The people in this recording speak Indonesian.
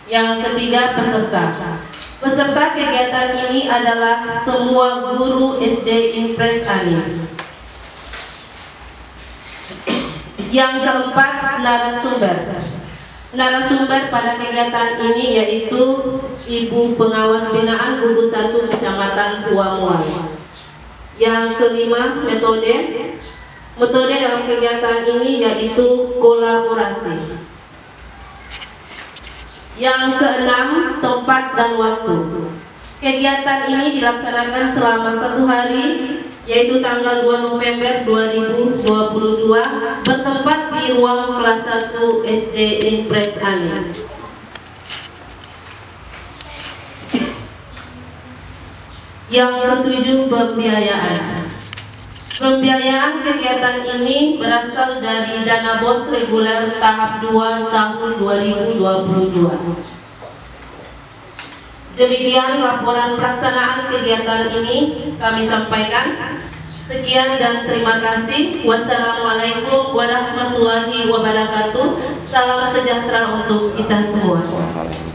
Yang ketiga, peserta. Peserta kegiatan ini adalah semua guru SD Impres Ani. Yang keempat, narasumber. Narasumber pada kegiatan ini yaitu Ibu Pengawas Binaan Gugus 1 Kecamatan Puamuan. Yang kelima, metode. Metode dalam kegiatan ini yaitu kolaborasi. Yang keenam, tempat dan waktu. Kegiatan ini dilaksanakan selama 1 hari, yaitu tanggal 2 November 2022, bertempat di ruang kelas 1 SD Impres Ani. Yang ketujuh, pembiayaan. Pembiayaan kegiatan ini berasal dari dana BOS reguler tahap 2 tahun 2022. Demikian laporan pelaksanaan kegiatan ini kami sampaikan. Sekian dan terima kasih. Wassalamualaikum warahmatullahi wabarakatuh. Salam sejahtera untuk kita semua.